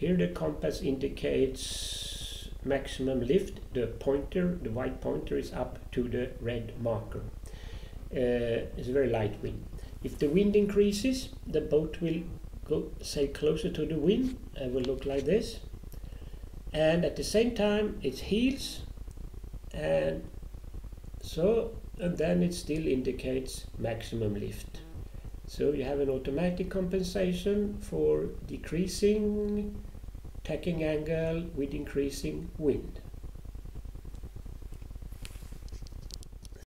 Here the compass indicates maximum lift. The pointer, the white pointer, is up to the red marker. It's a very light wind. If the wind increases, the boat will sail closer to the wind and will look like this. And at the same time it heels, and then it still indicates maximum lift. So you have an automatic compensation for decreasing tacking angle with increasing wind.